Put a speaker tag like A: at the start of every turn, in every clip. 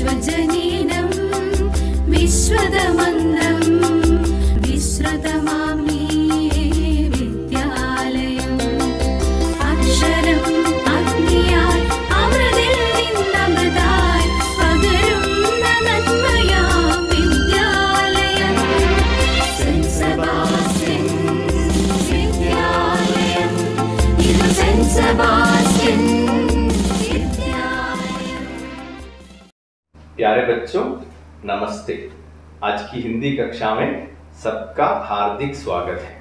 A: विश्वजनीनं विश्वदमन्त्रं विश्रुतमामि विद्यालयम् अक्षरम् अग्नियाय अमृतिल निन्नमृताय पगरुन्न नन्मया विद्यालयम् Saint Sebastian विद्यालयम् इदु Saint Sebastian.
B: प्यारे बच्चों नमस्ते। आज की हिंदी कक्षा में सबका हार्दिक स्वागत है।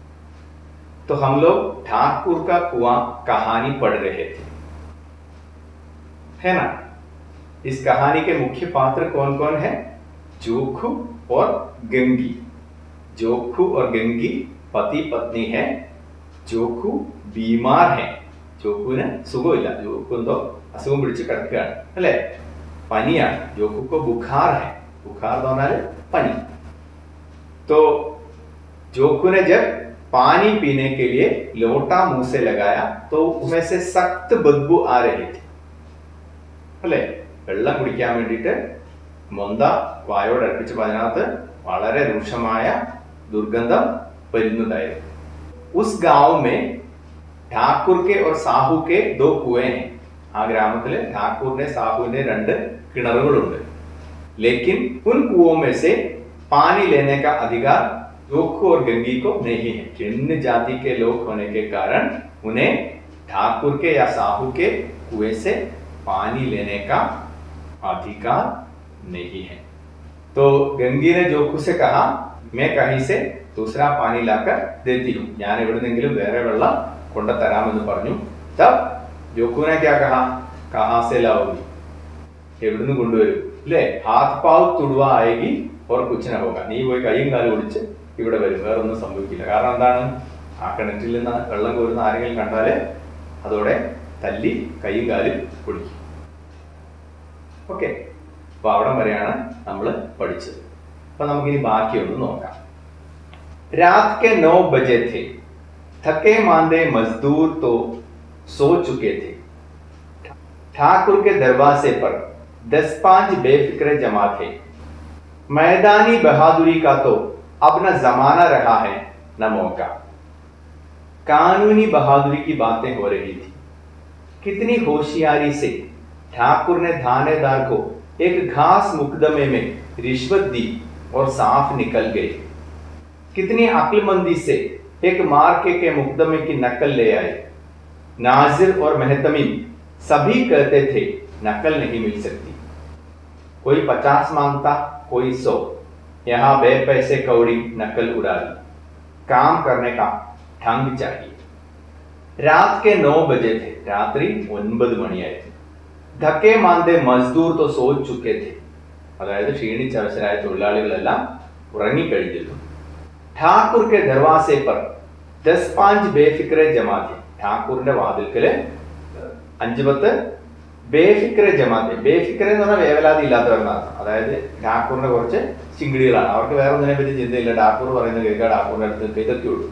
B: तो हम लोग ठाकुर का कुआं कहानी पढ़ रहे थे, है ना। इस कहानी के मुख्य पात्र कौन कौन है? जोखू और गंगी। जोखू और गंगी पति पत्नी है। जोखू बीमार है। जोखूने सुഖമില്ല, जोखू तो അസുഖം പിടിച്ച് കിടക്കുകയാണ് അല്ലേ, പനിയാണ്। जोखू को बुखार है। बुखार तो पनी। तो जोखू ने जब पानी पीने के लिए लोटा मुंह से लगाया तो उसमें से सख्त बदबू आ रही थी अല്ലേ। വെള്ളം കുടിക്കാൻ വേണ്ടിയിട്ട് മൊന്ത വായോട് അടുപ്പിച്ചപ്പോൾ അതിനകത്ത് വളരെ രൂക്ഷമായ ദുർഗന്ധം വരുന്നതായിരുന്നു। उस गांव में ठाकुर के और साहू के दो कुएं हैं। ആ ഗ്രാമത്തില് ठाकुर साहूने രണ്ട് किणरुകളുണ്ട്। लेकिन उन कुओं में से पानी लेने का अधिकार जोखू और गंगी को नहीं है। निम्न जाति के लोग होने के कारण उन्हें ठाकुर के या साहू के कुएं से पानी लेने का अधिकार नहीं है। तो गंगी ने जोखू से कहा, मैं कहीं से दूसरा पानी लाकर देती हूँ, ഞാൻ എവിടുന്നെങ്കിലും വേറെ വെള്ളം കൊണ്ടുതരാമെന്ന് പറഞ്ഞു। तब जोखू ने क्या कहा, कहां से लाओगी, എവിടുന്ന് കൊണ്ടുവരും അല്ലേ। ഹാത്ത് പാവ് തുടുവ ആയെगी और कुछ न होगा, നീ പോയി കൈയും കാലും ഒടിച്ച് ഇവിടെ വരും, വേറെ ഒന്നും സംഭവിക്കില്ല। കാരണം എന്താണ്, ആ കിണറ്റിൽ നിന്ന് വെള്ളം കോരുന്ന ആരെങ്കിലും കണ്ടാല് അതോടെ തല്ലി കൈയും കാലും ഒടിക്കും। ഓക്കെ, അപ്പൊ അവിടം വരെയാണ് നമ്മൾ പഠിച്ചത്। അപ്പൊ നമുക്കിനി ബാക്കിയൊന്ന് നോക്കാം। रात के 9 बजे थे। थके मांदे मजदूर तो सो चुके थे। ठाकुर के दरवाजे पर 10-5 बेफिक्रे जमा थे। मैदानी बहादुरी का तो अब न जमाना रहा है न मौका। कानूनी बहादुरी की बातें हो रही थी। कितनी होशियारी से ठाकुर ने थानेदार को एक घास मुकदमे में रिश्वत दी और साफ निकल गए। कितनी अक्लमंदी से एक मार्के के मुकदमे की नकल ले आए। नाजिर और मेहतमीम सभी कहते थे नकल नहीं मिल सकती। कोई 50 मांगता, कोई 100। यहाँ बे पैसे कौड़ी नकल उड़ा दी। काम करने का ढंग चाहिए। रात के 9 बजे थे, रात्रि 9 മണിയായി। धक्के मांदे मजदूर तो सो चुके थे, അതായത് ക്ഷീണിച്ചവശരായ തൊഴിലാളികളെല്ലാം ഉറങ്ങിക്കഴിഞ്ഞിരുന്നു। ठाकुर के दरवाजे पर 10-5 बेफिक्रे जमा थे। ठाकुरिന്റെ വാതിൽക്കല് 5-10 ബേഫിക്രെ ജമാഅത്ത്। ബേഫിക്രെ എന്ന് പറഞ്ഞാൽ വേവലാതി ഇല്ലാത്തവരെന്നാണ്। അതായത് ഠാക്കൂറിന്റെ കുറച്ച് ചിങ്കിടികളാണ്, അവർക്ക് വേറെ ഒന്നിനെ പറ്റി ചിന്തയില്ല। ഠാക്കൂർ പറയുന്നത് കേൾക്കുക, ഠാക്കൂറിന്റെ അടുത്ത് ഇതൊക്കെയുള്ളൂ।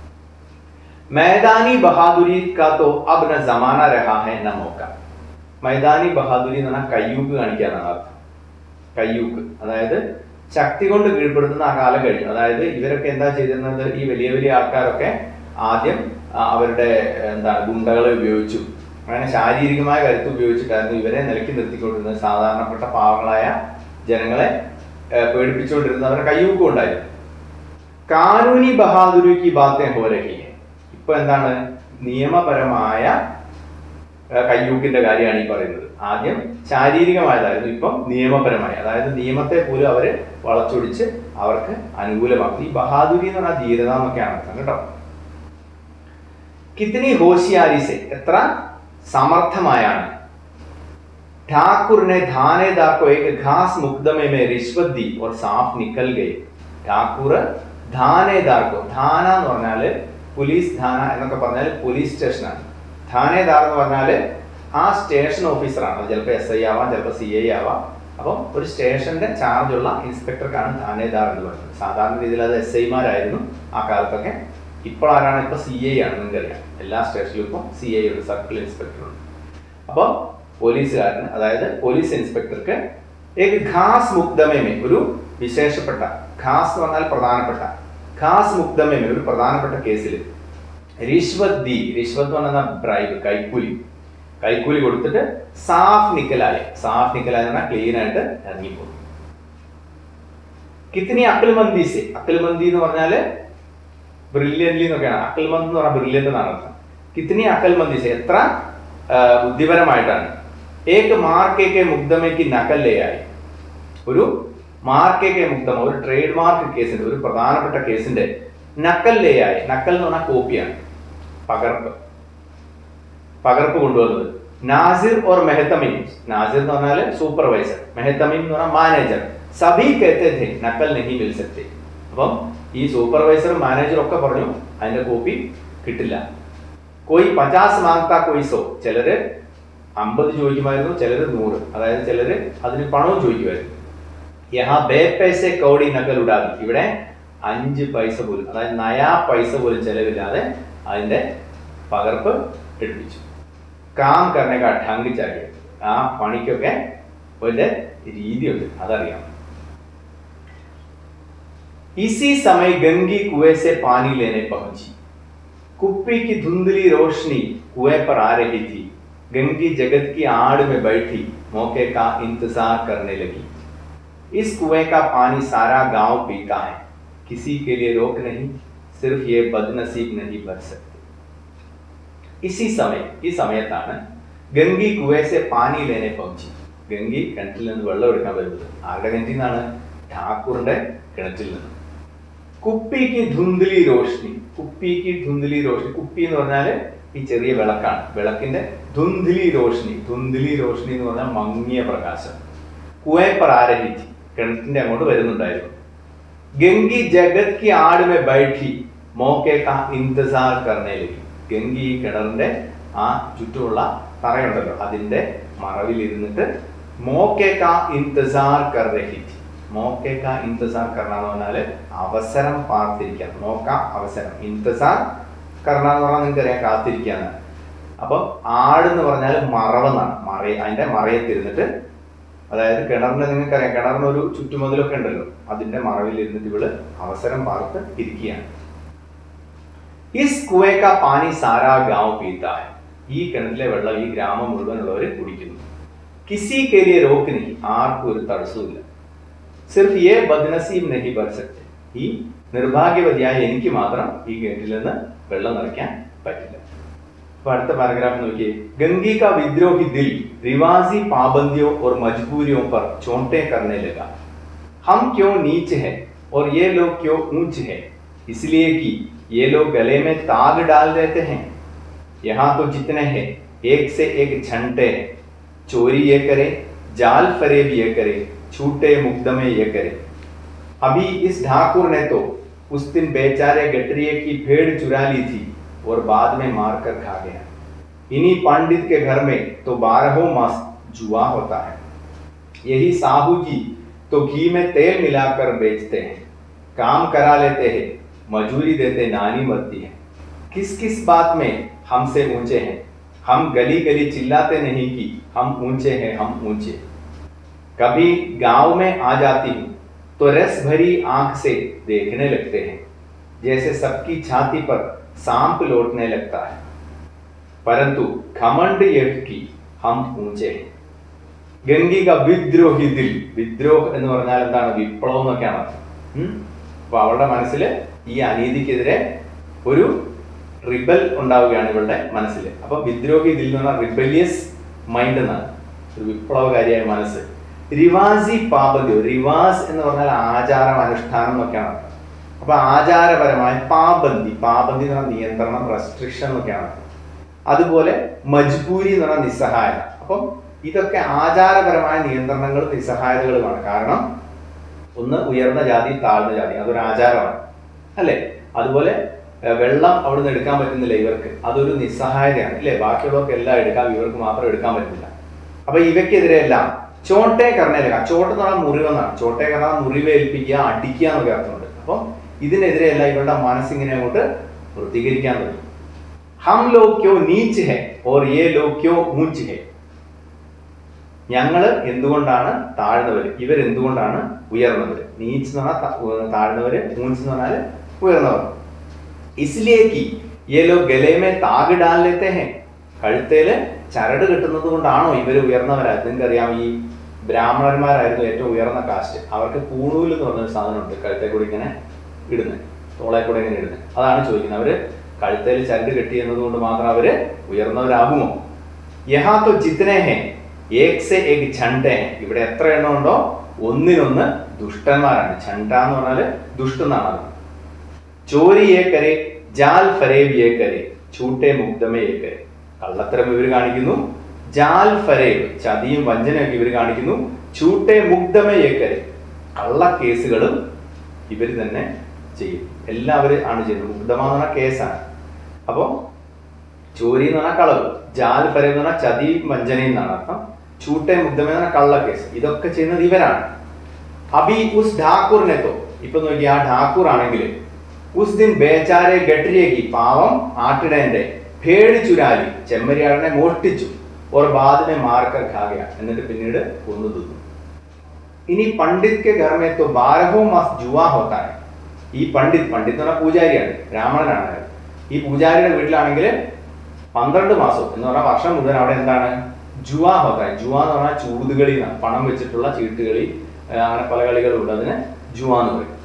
B: मैदानी बहादुरी का तो अब न जमाना रहा है न मौका। मैदानी बहादुरी എന്ന് പറഞ്ഞാൽ കയ്യൂക്ക് കാണിക്കാനാണ് അർത്ഥം। കയ്യൂക്ക് അതായത് ശക്തി കൊണ്ട് കീഴ്പ്പെടുത്തുന്ന ആ കാലം കഴിഞ്ഞു। അതായത് ഇവരൊക്കെ എന്താ ചെയ്തിരുന്നത്, ഈ വലിയ വലിയ ആൾക്കാരൊക്കെ ആദ്യം അവരുടെ ഗുണ്ടകളെ ഉപയോഗിച്ചു, അങ്ങനെ ശാരീരികമായ കരുത്ത് ഉപയോഗിച്ചിട്ടായിരുന്നു ഇവരെ നിലയ്ക്ക് നിർത്തിക്കൊണ്ടിരുന്നത്। സാധാരണപ്പെട്ട പാവങ്ങളായ ജനങ്ങളെ പേടിപ്പിച്ചുകൊണ്ടിരുന്നവരുടെ കയ്യൂക്കും ഉണ്ടായിരുന്നു। കാനൂനി ബഹാദുരിക്ക് ബാത്തെ ഹോ രഹി ഹൈ। ഇപ്പൊ എന്താണ്, നിയമപരമായ കയ്യൂക്കിന്റെ കാര്യമാണ് ഈ പറയുന്നത്। ആദ്യം ശാരീരികമായതായിരുന്നു, ഇപ്പം നിയമപരമായ, അതായത് നിയമത്തെ പോലും അവര് വളച്ചൊടിച്ച് അവർക്ക് അനുകൂലമാക്കി। ഈ ബഹാദുരി എന്ന് പറഞ്ഞാൽ ധീരത എന്നൊക്കെയാണ് അർത്ഥം കേട്ടോ। കിത്നി ഹോഷിയാരി സെ, എത്ര സമർത്ഥമായാണ്। ठाकुर ने थानेदार को एक घास मुकदमे में रिश्वत दी और साफ निकल गए। ठाकुर थानेदार को, थाന എന്ന് പറഞ്ഞാല് പോലീസ്, ഥാന എന്നൊക്കെ പറഞ്ഞാൽ പോലീസ് സ്റ്റേഷനാണ്। थानेदार എന്ന് പറഞ്ഞാല് ആ സ്റ്റേഷൻ ഓഫീസറാണ്, ചിലപ്പോൾ SI ആവാം, ചിലപ്പോൾ CI ആവാം। അപ്പം ഒരു സ്റ്റേഷന്റെ ചാർജുള്ള ഇൻസ്പെക്ടർക്കാണ് थानेदार എന്ന് പറയുന്നത്। സാധാരണ രീതിയിൽ അത് SI മാരായിരുന്നു ആ കാലത്തൊക്കെ। ഇപ്പോൾ ആരാണ്, ഇപ്പോൾ CI ആണ്, നിങ്ങൾക്കറിയാം। എല്ലാ സ്റ്റേഷനിലും ഇപ്പോൾ CI ഉണ്ട്, സർക്കിൾ ഇൻസ്പെക്ടർ ഉണ്ട്। അപ്പം പോലീസുകാരന്, അതായത് പോലീസ് ഇൻസ്പെക്ടർക്ക് एक घास मुक्दमे में ഒരു വിശേഷപ്പെട്ട ഖാസ് എന്ന് പറഞ്ഞാൽ പ്രധാനപ്പെട്ട ഖാസ് മുക്ദമെ ഒരു പ്രധാനപ്പെട്ട കേസിൽ റിശ്വത് ദി റിശ്വത് എന്ന് പറഞ്ഞാൽ ബ്രൈബ് കൈക്കൂലി കൊടുത്തിട്ട് സാഫ് നിക്കലായ എന്ന് പറഞ്ഞാൽ ക്ലീൻ ആയിട്ട് ഇറങ്ങിപ്പോകും. കിത്നി അക്കൽമന്ദി സെ അക്കൽമന്ദി എന്ന് പറഞ്ഞാല് ബ്രില്യന്റ്ലി എന്നൊക്കെയാണ്. അക്കൽമന്ത് എന്ന് പറഞ്ഞാൽ ബ്രില്യന്റ് എന്നാണ് അർത്ഥം. കിത്നി അക്കൽമന്ദി സെ എത്ര ബുദ്ധിപരമായിട്ടാണ്. ഏക് മാർക്കെ മുക്ദമയ്ക്ക് നക്കല്ലയായി ഒരു മാർക്കെ മുക്തമ ഒരു ട്രേഡ് മാർക്ക് കേസിന്റെ ഒരു പ്രധാനപ്പെട്ട കേസിന്റെ നക്കല്ലയായി. നക്കൽ എന്ന് പറഞ്ഞാൽ കോപ്പിയാണ്, പകർപ്പ് കൊണ്ടുവന്നത്. നാസിർ ഓർ മെഹത്തമീൻ, നാസിർ എന്ന് പറഞ്ഞാൽ സൂപ്പർവൈസർ, മെഹത്തമീൻ എന്ന് പറഞ്ഞാൽ മാനേജർ. സഭി कहते थे നക്കൽ नहीं मिल सकते. അപ്പം ഈ സൂപ്പർവൈസറും മാനേജറും ഒക്കെ പറഞ്ഞു അതിന്റെ കോപ്പി കിട്ടില്ല. കോയി 50 മാങ്താ കോയി 100, ചിലര് 50 ചോദിക്കുമായിരുന്നു, ചിലര് 100, അതായത് ചിലര് അതിന് പണവും ചോദിക്കുമായിരുന്നു. യഹാ ബേ പൈസെ കൗടി നക്കൽ ഉടാതി, ഇവിടെ 5 പൈസ പോലും, അതായത് നയാ പൈസ പോലും ചെലവില്ലാതെ അതിന്റെ പകർപ്പ് എടുപ്പിച്ചു. കാം കർണക ഠങ് ചാടിയ, ആ പണിക്കൊക്കെ ഒരു രീതിയുണ്ട്, അതറിയാം. इसी समय गंगी कुएं से पानी लेने पहुंची. कुप्पी की धुंधली रोशनी कुएं पर आ रही थी. गंगी जगत की आड़ में बैठी मौके का इंतजार करने लगी. इस कुएं का पानी सारा गांव पीता है, किसी के लिए रोक नहीं, सिर्फ ये बदनसीब नहीं भर सकते. इसी समय ഈ സമയത്താണ് ഗംഗി കുവേ സെ പാനി ലേനെ പहुंची. ഗംഗി കിണറ്റിൽ നിന്ന് വെള്ളം എടുക്കാൻ വരുന്നത്. ആരുടെ കിണറ്റിൽ നിന്നാണ്? ഠാക്കൂറിന്റെ കിണറ്റിൽ നിന്ന്. കുപ്പിക്ക് ധുന്ദലി റോഷ്നി, കുപ്പിക്ക് ധുന്ദലി റോഷ്നി, കുപ്പി എന്ന് പറഞ്ഞാൽ ഈ ചെറിയ വിളക്കാണ്, വിളക്കിന്റെ ധുന്ദലി റോഷ്നി എന്ന് പറഞ്ഞാൽ മങ്ങിയ പ്രകാശം. കുവേ പർ ആ രഹി थी, കിണറ്റിന്റെ അങ്ങോട്ട് വരുന്നുണ്ടായിരുന്നു. ഗംഗി ജഗത് കി ആട് മേ ബൈഠി മൗക്കെ കാ ഇന്തസാർ കർനെ ലഗി. ഗംഗി ഈ കിണറിന്റെ ആ ചുറ്റുമുള്ള തറയുണ്ടല്ലോ അതിന്റെ മറവിൽ ഇരുന്നിട്ട് മൗക്കെ കാ ഇന്തസാർ കർ രഹി थी. മൗക്കെ കാ ഇന്തസാർ കർണ എന്ന് പറഞ്ഞാല് അവസരം പാർത്തിരിക്കാൻ, മൗക്ക അവസരം, ഇന്തസാർ കർണ എന്ന് പറഞ്ഞാൽ നിങ്ങൾക്ക് അറിയാം കാത്തിരിക്കാന്ന്. അപ്പൊ ആട് എന്ന് പറഞ്ഞാൽ മറവെന്നാണ്, അതിന്റെ മറയത്തിരുന്നിട്ട്, അതായത് കിണറിന് നിങ്ങൾക്കറിയാം കിണറിന് ഒരു ചുറ്റുമതിലൊക്കെ ഉണ്ടല്ലോ, അതിന്റെ മറവിൽ ഇരുന്നിട്ട് ഇവള് അവസരം പാർത്ത് ഇരിക്കുകയാണ്. ഇസ് കുവേ കാ പാനി സാരാ ഗാവ് പീതാ ഹൈ, ഈ കിണറ്റിലെ വെള്ളം ഈ ഗ്രാമം മുഴുവനുള്ളവര് കുടിക്കുന്നു. കിസി കെ ലിയെ റോക്ക് നഹീ, ആർക്കും ഒരു തടസ്സവുമില്ല. സിർഫ് യേ ബദ്നസീബ് നഹീ ഭർ സക്തേ, ഈ നിർഭാഗ്യവതിയായ എനിക്ക് മാത്രം ഈ കിണറ്റിൽ നിന്ന് വെള്ളം നിറയ്ക്കാൻ പറ്റില്ല. അപ്പൊ അടുത്ത പാരഗ്രാഫ് നോക്കിയേ. ഗംഗി കാ വിദ്രോഹി ദിൽ रिवाजी पाबंदियों और मजबूरियों पर चोंटे करने लगा. हम क्यों नीच हैं और ये लोग क्यों ऊंच हैं, इसलिए कि ये लोग गले में ताग डाल देते हैं. यहाँ तो जितने हैं एक से एक झंटे हैं. चोरी ये करे, जाल फरेब ये करे, छूटे मुकदमे ये करे. अभी इस ठाकुर ने तो उस दिन बेचारे गटरिये की भेड़ चुरा ली थी और बाद में मार कर खा गया. इन्हीं पंडित के घर में तो 12 मास जुआ होता है. यही साहू जी तो घी में तेल मिलाकर बेचते हैं. काम करा लेते हैं, मजूरी देते नानी मरती है. किस किस बात में हमसे ऊंचे हैं. हम गली गली चिल्लाते नहीं कि हम ऊंचे हैं, हम ऊंचे. कभी गांव में आ जाती हूँ तो रस भरी आंख से देखने लगते हैं, जैसे सबकी छाती पर सांप लौटने लगता है. परंतु घमंड यह कि हम ऊंचे हैं. ഗംഗി ക വിദ്രോഹി ദിൽ, വിദ്രോഹ് എന്ന് പറഞ്ഞാൽ എന്താണ്? വിപ്ലവം എന്നൊക്കെയാണ് അർത്ഥം. അപ്പൊ അവളുടെ മനസ്സിൽ ഈ അനീതിക്കെതിരെ ഒരു റിബൽ ഉണ്ടാവുകയാണ് ഇവളുടെ മനസ്സിൽ. അപ്പൊ വിദ്രോഹി ദിൽ എന്ന് പറഞ്ഞാൽ റിബലിയസ് മൈൻഡ് എന്നാണ്, ഒരു വിപ്ലവകാരിയായ മനസ്സ്. റിവാസി പാബന്തി, റിവാസ് എന്ന് പറഞ്ഞാൽ ആചാരം അനുഷ്ഠാനം എന്നൊക്കെയാണ് അർത്ഥം. അപ്പൊ ആചാരപരമായ പാബന്തി, പാബന്തി എന്ന് പറഞ്ഞാൽ നിയന്ത്രണം, റെസ്ട്രിക്ഷൻ എന്നൊക്കെയാണ്. അതുപോലെ മജ്ബൂരി എന്ന് പറഞ്ഞാൽ നിസ്സഹായത. അപ്പം ഇതൊക്കെ ആചാരപരമായ നിയന്ത്രണങ്ങളും നിസ്സഹായതകളുമാണ്. കാരണം ഒന്ന് ഉയർന്ന ജാതി, താഴ്ന്ന ജാതി, അതൊരു ആചാരമാണ് അല്ലെ. അതുപോലെ വെള്ളം അവിടുന്ന് എടുക്കാൻ പറ്റുന്നില്ല ഇവർക്ക്, അതൊരു നിസ്സഹായതയാണ് അല്ലെ. ബാക്കിയുള്ളവർക്ക് എല്ലാം എടുക്കാം, ഇവർക്ക് മാത്രം എടുക്കാൻ പറ്റില്ല. അപ്പൊ ഇവയ്ക്കെതിരെ എല്ലാം ചോട്ടെ കർണേലക, ചോട്ട് എന്ന് പറഞ്ഞാൽ മുറിവെന്നാണ്. ചോട്ടെ കർണ മുറിവേൽപ്പിക്കുക, അടിക്കുക എന്നൊക്കെ അർത്ഥമുണ്ട്. അപ്പം ഇതിനെതിരെ എല്ലാം ഇവരുടെ മനസ്സിങ്ങനെ അങ്ങോട്ട് പ്രതികരിക്കാൻ തുടങ്ങി. हम लोग क्यों नीच है और ये लोग क्यों ऊंच है. ഞങ്ങള് എന്തുകൊണ്ടാണ് താഴ്ന്നവര്, ഇവരെന്തുകൊണ്ടാണ് ഉയർന്നവര്. നീച്ച് എന്ന് പറഞ്ഞാൽ താഴ്ന്നവര്, ഊഞ്ച് എന്ന് പറഞ്ഞാൽ ഉയർന്നവർ. ഇസ്ലിയേ കി യേ ലോഗ് ഗലേ മേ താഗ് ഡാൽ ലേത്തെ ഹൈ, കഴുത്തേല് ചരട് കെട്ടുന്നത് കൊണ്ടാണോ ഇവര് ഉയർന്നവരായത്. നിങ്ങൾക്കറിയാം, ഈ ബ്രാഹ്മണന്മാരായിരുന്നു ഏറ്റവും ഉയർന്ന കാസ്റ്റ്. അവർക്ക് പൂണൂല് എന്ന് പറഞ്ഞൊരു സാധനമുണ്ട്, കഴുത്തെ കൂടി ഇങ്ങനെ ഇടുന്നത്, തോളെ കൂടെ ഇങ്ങനെ ഇടുന്നത്. അതാണ് ചോദിക്കുന്നത്, അവര് കഴുത്തേൽ ചരട് കെട്ടി എന്നതുകൊണ്ട് മാത്രം അവര് ഉയർന്നവരാകുമോ. യഹാ തോ ജിത്നെ ഹേ ഏക് സെ ഏക് ഝണ്ഡേ ഹേ, ഇവിടെ എത്ര എണ്ണം ഉണ്ടോ ഒന്നിനൊന്ന് ദുഷ്ടന്മാരാണ്. ഝണ്ഡ എന്ന് പറഞ്ഞാല് ദുഷ്ടനാണ്. ചോരി ഏ കരെ ജാൽ ഫരേബ് ഏ കരെ ചൂട്ടെ മുഗ്ധമേ ഏ കരെ, കള്ളത്തരം ഇവർ കാണിക്കുന്നു. ജാൽ ഫരേബ്, ചതിയും വഞ്ചനയൊക്കെ ഇവർ കാണിക്കുന്നു. ചൂട്ടെ മുഗ്ധമേ ഏ കരെ, കള്ള കേസുകളും ഇവർ തന്നെ ചെയ്യും. എല്ലാവരും ആണ് ചെയ്യുന്നത്. മുഗ്ധമ എന്ന് പറഞ്ഞാൽ കേസാണ്. അപ്പോ ചോരി എന്ന് പറഞ്ഞാൽ കളവ്, ജാൽ ഫരേബ് എന്ന് പറഞ്ഞാൽ ചതിയും വഞ്ചനയും എന്നാണ് അർത്ഥം. ചൂട്ടെ മുഗ്ധമേ എന്ന് പറഞ്ഞാൽ കള്ള കേസ്. ഇതൊക്കെ ചെയ്യുന്നത് ഇവരാണ്. അബി ഉസ് ഠാക്കൂറിനെ തോ, ഇപ്പൊ നോക്കി ആ ഠാക്കൂർ ആണെങ്കിൽ ഉസ് ദിൻ ബേചാരെ ഗട്ടരിയേക്ക്, പാവം ആട്ടിടേന്റെ ഭേടി ചുരാലി, ചെമ്മരിയാടിനെ മോഷ്ടിച്ചു. ഓർ ബാദിനെ മാർക്കർ ഖാഗയ, എന്നിട്ട് പിന്നീട് കൊന്നു തിന്നു. ഇനി പണ്ഡിത് കെ ഘർ മേ തോ 12 മാസ് ജുവാ ഹോത്താ ഹൈ. ഈ പണ്ഡിത് എന്ന് പറഞ്ഞാൽ പൂജാരിയാണ്, ബ്രാഹ്മണനാണ്. ഈ പൂജാരിയുടെ വീട്ടിലാണെങ്കിൽ 12 മാസം എന്ന് പറഞ്ഞാൽ വർഷം മുഴുവൻ അവിടെ എന്താണ് ജുവാ ഹോത്താ ഹൈ. ജുവാ എന്ന് പറഞ്ഞാൽ ചൂതുകളി, പണം വെച്ചിട്ടുള്ള ചീട്ടുകളി, അങ്ങനെ പല കളികളുണ്ട്, അതിന് ജുവാ എന്ന് പറയും.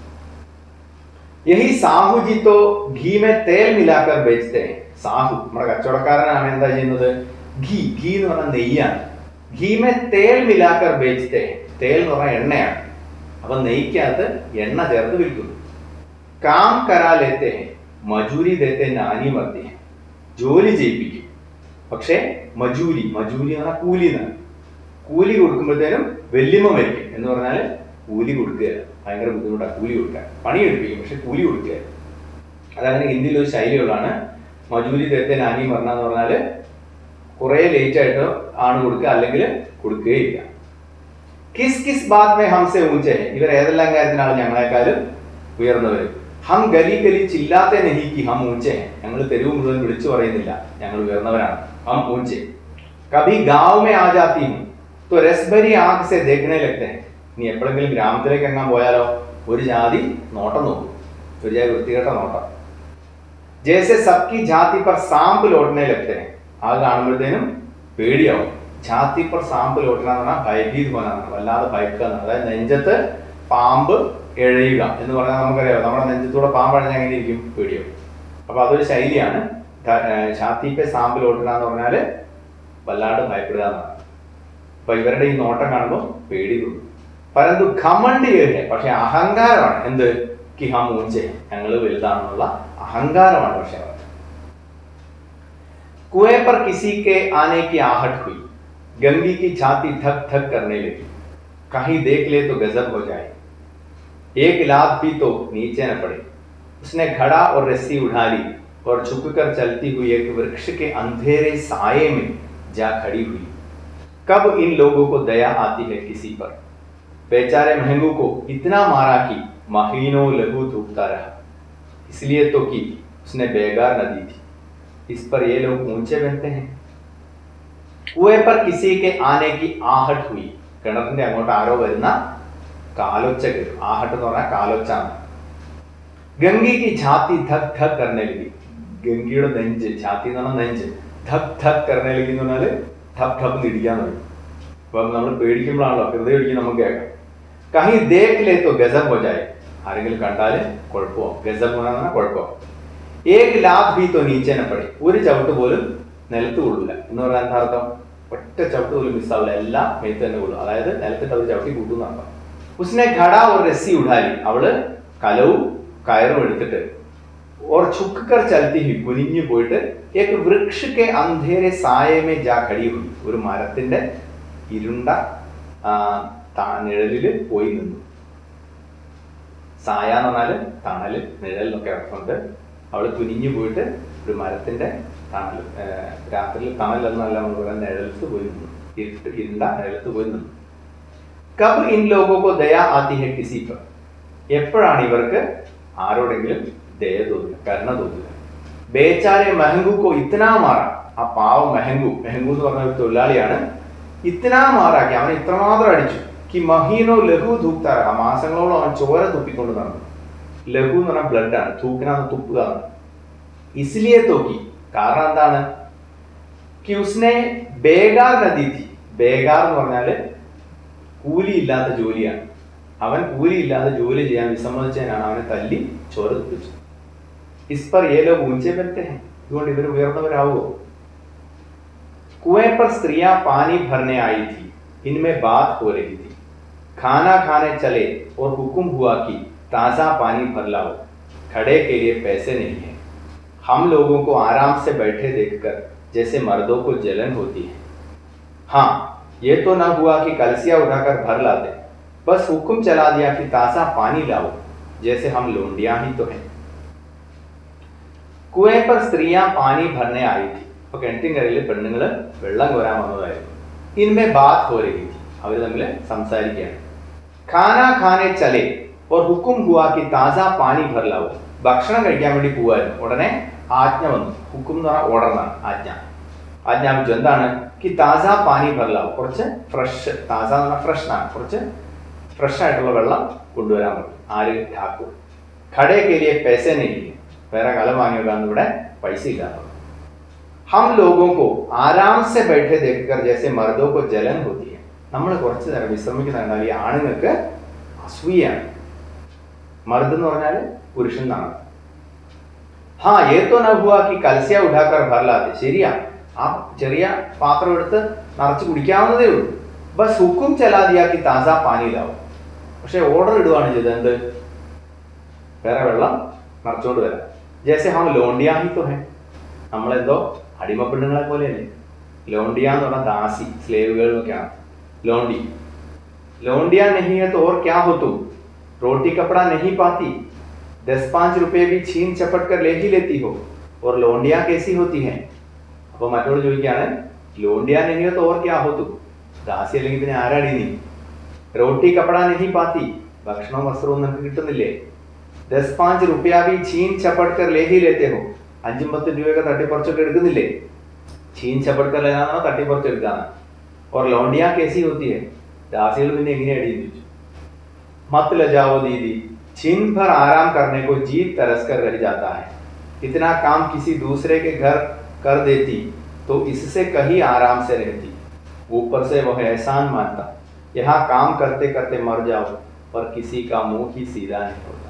B: യഹി സാഹു ജി തോ ഘീ മേ തേൽ മിലാക്കർ ബേച്ച്തേ ഹൈ. സാഹു നമ്മുടെ കച്ചവടക്കാരനാണ് എന്താ ചെയ്യുന്നത്, ഘീ എന്ന് പറഞ്ഞാൽ നെയ്യാണ്. ഘീ മേ തേൽ മിലാക്കർ ബേച്ച്തേ ഹൈ. തേൽ എന്ന് പറഞ്ഞാൽ എണ്ണയാണ്. അപ്പൊ നെയ്ക്കകത്ത് എണ്ണ ചേർത്ത് വിൽക്കുന്നു. കാം കരാ ലേത്തെ ഹൈ മജൂരി ദേത്തെ നാനി മർത്തി ഹൈ, ജോലി ചെയ്യിപ്പിക്കും. പക്ഷേ മജൂരി എന്ന് പറഞ്ഞാൽ കൂലി എന്നാണ്. കൂലി കൊടുക്കുമ്പോഴത്തേനും വെല്ലിമ മരിക്കും എന്ന് പറഞ്ഞാല് കൂലി കൊടുക്കുക, ഭയങ്കര ബുദ്ധിമുട്ടാണ് കൂലി കൊടുക്കാൻ. പണിയെടുപ്പിക്കും പക്ഷെ കൂലി കൊടുക്കുക. അതങ്ങനെ ഹിന്ദിയിൽ ഒരു ശൈലികളാണ്. മജൂരി ദേത്തെ നാനി മർന്ന എന്ന് പറഞ്ഞാല് കുറെ ലേറ്റ് ആയിട്ട് ആണ് കൊടുക്കുക, അല്ലെങ്കിൽ കൊടുക്കുകയില്ല. കിസ് കിസ് ബാത് മേ ഹംസെ ഊഞ്ചേ, ഇവർ ഏതെല്ലാം കാര്യത്തിനാണ് ഞങ്ങളെക്കാളും ഉയർന്നവർ. ഹം ഗലി ഗലി ചില്ലാത്തെ നഹിക്ക് ഹം ഊഞ്ചേ, ഞങ്ങൾ തെരുവ് മുഴുവൻ വിളിച്ചു പറയുന്നില്ല ഞങ്ങൾ ഉയർന്നവരാണ്. ഹം ഊഞ്ചേ. കഭി ഗാവ് മേ ആ ജാത്തി ഹും തോ രസ്ബരി ആങ്ക് സെ ദേഖ്നെ ലഗ്തേ ഹൈ. നീ എപ്പോഴെങ്കിലും ഗ്രാമത്തിലേക്ക് എങ്ങാൻ പോയാലോ ഒരു ജാതി നോട്ടം നോക്കും, ഒരു ജാതി വൃത്തികെട്ട നോട്ടം. ജैसे सबकी जाति पर सांप लौटने लगते हैं, അത് കാണുമ്പോഴത്തേനും പേടിയാവും. ജാതി पर सांप लौटना എന്ന് പറഞ്ഞാൽ ഭയഭീതി പോലാണ്, വല്ലാതെ ഭയക്കുക. അതായത് നെഞ്ചത്ത് പാമ്പ് എഴയുക എന്ന് പറഞ്ഞാൽ നമുക്കറിയാം, നമ്മുടെ നെഞ്ചത്തൂടെ പാമ്പ് അഴഞ്ഞാൽ എങ്ങനെ ഇരിക്കും, പേടിയാവും. അപ്പൊ അതൊരു ശൈലിയാണ്. ജാതി पे सांप लौटना എന്ന് പറഞ്ഞാല് വല്ലാണ്ട് ഭയപ്പെടുക എന്നാണ്. അപ്പൊ ഇവരുടെ ഈ നോട്ടം കാണുമ്പോൾ പേടി തോന്നും. പരന്തു ഘമണ്ഡ് ചെയ്യേ, പക്ഷെ അഹങ്കാരമാണ്. എന്ത് कि हम ऊंचे, ഞങ്ങൾ വലുതാണെന്നുള്ള അഹങ്കാരമാണ്. പക്ഷെ कुएं पर किसी के आने की आहट हुई, गंगी की छाती धक धक करने लगी, कहीं देख ले तो गजब हो जाए, एक लात भी तो नीचे न पड़े. उसने घड़ा और रस्सी उठा ली और झुककर चलती हुई एक वृक्ष के अंधेरे साये में जा खड़ी हुई. कब इन लोगों को दया आती है किसी पर, बेचारे महंगू को इतना मारा कि महीनों लहू थूकता रहा, इसलिए तो कि उसने बेगार न दी थी. इस पर ये लोग ऊंचे बनते हैं. कुएं पर किसी के आने की आहट हुई, കിണറിന്റെ അങ്ങോട്ട് ആരോ വരുന്ന കാലൊച്ച കേട്ടു. ആഹട്ട് എന്ന് പറഞ്ഞാൽ കാലൊച്ചാണ്. ഗംഗയ്ക്ക് ഛാത്തി ധക് ധക് കർണേ ലഗി, ഗംഗയുടെ നെഞ്ച്, ഛാത്തി എന്ന് പറഞ്ഞാൽ നെഞ്ച്, ധക് ധക് കർണേ ലഗി എന്ന് പറഞ്ഞാല് ധപ് ധപ് ഇടിക്കാൻ തുടങ്ങി. അപ്പം നമ്മൾ പേടിക്കുമ്പോഴാണല്ലോ ഹൃദയം ഇടിക്കും നമുക്ക് കേൾക്കാം. കഹി ദേഖ് ലേ തോ ഗസബ് ഹോ ജായേ, ആരെങ്കിലും കണ്ടാല് കുഴപ്പമാവും. ഗസബ് എന്ന് പറഞ്ഞാൽ കുഴപ്പമാവും. ഏക് ലാത് ഭി തോ നീച്ചേ ന പടേ, ഒരു ചവിട്ട് പോലും നിലത്ത് കൊള്ളൂല എന്ന് പറഞ്ഞാൽ എന്താ അർത്ഥം, ഒറ്റ ചവിട്ട് പോലും മിസ്സാവില്ല, എല്ലാം മേത്ത് തന്നെ കൊള്ളും. അതായത് നിലത്തിട്ട് അവർ ചവിട്ടി കൂട്ടുന്ന അർത്ഥം. ഉസ്നെ ഘട ഓർ രസ്സി ഉഠാലി, അവള് കലവും കയറും എടുത്തിട്ട് ഓർ ചുക്കർ ചലത്തി ഹുയി, കുനിഞ്ഞു പോയിട്ട് ഏക് വൃക്ഷ കെ അന്ധേരെ സായമേ ജാ ഖടി ഹുയി, ഒരു മരത്തിന്റെ ഇരുണ്ട നിഴലില് പോയി നിന്നു. സായ എന്ന് പറഞ്ഞാല് തണല്, നിഴൽ എന്നൊക്കെ അർത്ഥമുണ്ട്. അവള് കുനിഞ്ഞു പോയിട്ട് ഒരു മരത്തിന്റെ തണൽ, രാത്രിയിൽ തണൽ എന്നല്ല നമ്മൾ പറയാൻ, നിഴലത്ത് പോയി നിന്നു, ഇരുണ്ട നിഴലത്ത് പോയി നിന്നു. കബ് ഇൻ ലോഗോ കോ ദയാ ആതി ഹെ കിസി പർ, എപ്പോഴാണ് ഇവർക്ക് ആരോടെങ്കിലും ദയ തോന്നുക, കരുണ തോന്നുക. ബേച്ചാരെ മെഹങ്കു കോ ഇത്തനാ മാറ, ആ പാവം മെഹങ്കു എന്ന് പറഞ്ഞ ഒരു തൊഴിലാളിയാണ്, ഇത്തനാ മാറാക്കി, അവൻ ഇത്രമാത്രം അടിച്ചു. കി മഹീനോ ലഘു ധൂക്താര, മാസങ്ങളോളം അവൻ ചോര തുപ്പിക്കൊണ്ട് നടന്നു. ലഘു എന്ന് പറഞ്ഞാൽ ബ്ലഡ് ആണ്, തൂക്കിനാന്ന് തുപ്പുക. ഇസ്ലിയെ തോക്കി, കാരണം എന്താണ്? कि उसने बेगार नदी थी. बेगार എന്ന് പറഞ്ഞാല് കൂലിയില്ലാത്ത ജോലിയാണ്. അവൻ കൂലിയില്ലാതെ ജോലി ചെയ്യാൻ വിസമ്മതിച്ചതിനാണ് അവനെ തല്ലി ചോര തുപ്പിച്ചത്. इस पर ये लोग ऊंचे बनते हैं, ഇതുകൊണ്ട് ഇവർ ഉയർന്നവരാവുമോ? कुएं पर स्त्रियां पानी भरने आई थी, इनमें बात हो रही थी. खाना खाने चले और हुक्म हुआ कि ताजा पानी भर लाओ, खड़े के लिए पैसे नहीं है. हम लोगों को आराम से बैठे देखकर जैसे मर्दों को जलन होती है. हाँ, ये तो ना हुआ कि कलसिया उठाकर भर लाते, बस हुक्म चला दिया कि ताजा पानी लाओ, जैसे हम लोंडियां ही तो हैं. कुएं पर स्त्रियां पानी भरने आई थी. അപ്പോൾ കിണറ്റിൻകരയിൽ പെണ്ണുങ്ങൾ വെള്ളം കോരാൻ വന്നതായിരുന്നു. ഇൻമേ ബാത് ഹോ രഹി थी, അവർ തമ്മിൽ സംസാരിക്കുകയാണ്. ഖാനാ ഖാനെ ചലേ और हुक्म हुआ कि ताजा पानी भर लाओ, ഭക്ഷണം കഴിക്കാൻ വേണ്ടി പോവായിരുന്നു. ഉടനെ ആജ്ഞ വന്നു. ഹുക്കും എന്ന് പറഞ്ഞാൽ ഓർഡർ എന്നാണ്, ആജ്ഞ. ആജ്ഞാപിച്ചു എന്താണ്? കി താസ പാനി ഭർലാവ്, കുറച്ച് ഫ്രഷ്, താസ എന്ന് പറഞ്ഞാൽ ഫ്രഷ് ആണ്, കുറച്ച് ഫ്രഷ് ആയിട്ടുള്ള വെള്ളം കൊണ്ടുവരാൻ പറഞ്ഞു. ആര്? ഠാക്കൂർ. ഖടേ കേലിയെ പൈസ നെയ്യ്, വേറെ കലം വാങ്ങി വെക്കാൻ ഇവിടെ പൈസ ഇല്ലാന്ന് പറഞ്ഞു. ഹം ലോഗോं को आराम से बैठे देखकर जैसे मर्दों को जलन होती है, നമ്മൾ കുറച്ച് നേരം വിശ്രമിക്കുന്നുണ്ടാൽ ഈ ആണുങ്ങൾക്ക് അസൂയാണ്. മർദ് എന്ന് പറഞ്ഞാൽ പുരുഷൻ എന്നാണ്. हाँ, ये तो न हुआ कि कलसिया उठाकर भर लाते, ശരിയാ, ആ ചെറിയ പാത്രം എടുത്ത് നിറച്ച് കുടിക്കാവുന്നതേ ഉള്ളൂ. ബസ് ഹുക്കും ചലാ ദിയാ കി താസാ പാനി ലാവോ, പക്ഷെ ഓർഡർ ഇടുവാണ് ചെയ്തത്. എന്ത്? വേറെ വെള്ളം നിറച്ചോണ്ട് വരാം. ജैसे हम लोंडिया ही तो हैं, നമ്മളെന്തോ അടിമപ്പെണ്ണുങ്ങളെ പോലെയല്ലേ. ലോണ്ടിയ എന്ന് പറഞ്ഞാൽ ദാസി, സ്ലേവുകൾ എന്നൊക്കെയാണ് ലോണ്ടി. लोंडिया नहीं है तो और क्या हो तुम, रोटी कपड़ा नहीं पाती, 10-5 रुपये भी छीन चपट कर ले ही लेती हो, और लोंडिया कैसी होती हैं. അപ്പോൾ മറ്റോട് ചോദിക്കുകയാണ്, ലോണ്ടിയ नहीं है तो और क्या हो तुम, ദാസി അല്ലെങ്കിൽ പിന്നെ ആരാടി നീ. रोटी कपड़ा नहीं पाती, ഭക്ഷണവും വസ്ത്രവും നിനക്ക് കിട്ടുന്നില്ലേ. 10-5 रुपया भी छीन चपट कर ले ही लेते हो, 5-10 രൂപയൊക്കെ തട്ടിപ്പറിച്ചൊക്കെ എടുക്കുന്നില്ലേ. छीन चपट कर लेना തട്ടിപ്പറിച്ച് എടുക്കാനാണ്. और लोंडिया कैसी होती है, ദാസികൾ പിന്നെ എങ്ങനെയാടി എന്ന് ചോദിച്ചു. मत लजाओ दीदी, छिन भर आराम करने को जीत तरस कर रह जाता है, इतना काम किसी दूसरे के घर कर देती तो इससे कहीं आराम से रहती, ऊपर से वह एहसान मानता, यहाँ काम करते करते मर जाओ पर किसी का मुंह ही सीधा नहीं होता.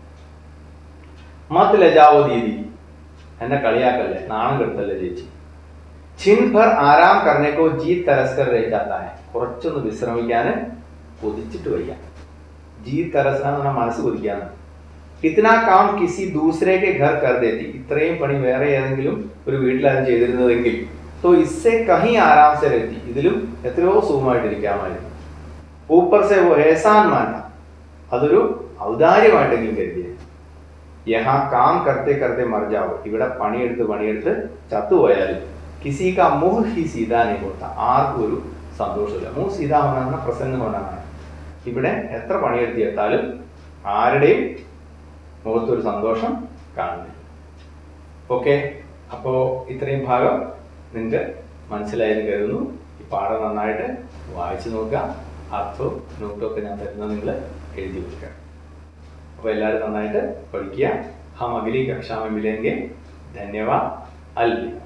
B: मत लजाओ दीदी, എന്നെ കളിയാക്കല്ലേ, നാണം കെടുത്തല്ലേ ചേച്ചി. छिन भर आराम करने को जीत तरस कर रह जाता है, കുറച്ചൊന്ന് വിശ്രമിക്കാൻ കൊതിച്ചിട്ട് വയ്യ. जीत तरसना എന്ന് പറഞ്ഞാൽ മനസ്സ് കൊതിക്കാന്ന്. ഇത്തനാ കാം കിസി ദൂസരെ കെ ഘർ കർ ദേത്തി, ഇത്രയും പണി വേറെ ഏതെങ്കിലും ഒരു വീട്ടിലായിരുന്നു ചെയ്തിരുന്നതെങ്കിൽ तो इससे कहीं आराम से रहती, ഇതിലും എത്രയോ സുഖമായിട്ടിരിക്കാമായിരുന്നു. ऊपर से वो एहसान मानता, അതൊരു ഔദാര്യമായിട്ടെങ്കിലും കരുതിയത്. यहाँ काम करते करते मर जाओ, ഇവിടെ പണിയെടുത്ത് ചത്തുപോയാലും किसी का मुंह ही सीधा नहीं होता, ആർക്കും ഒരു സന്തോഷമില്ല. മുഖ സീതാ ഹോന പ്രസന്ന ഹോനാണ്. ഇവിടെ എത്ര പണിയെടുത്തിയെത്താലും ആരുടെയും മുഖത്തൊരു സന്തോഷം കാണുന്നില്ല. ഓക്കെ, അപ്പോൾ ഇത്രയും ഭാഗം നിങ്ങൾക്ക് മനസ്സിലായെന്ന് കരുതുന്നു. ഈ പാഠം നന്നായിട്ട് വായിച്ചു നോക്കുക. അർത്ഥവും നോട്ടും ഒക്കെ ഞാൻ തരുന്നത് നിങ്ങൾ എഴുതി വെക്കുക. അപ്പോൾ എല്ലാവരും നന്നായിട്ട് പഠിക്കുക. ഹം അഗലി കക്ഷാ മേ മിലേംഗെ. ധന്യവാദ്. അൽവിദ.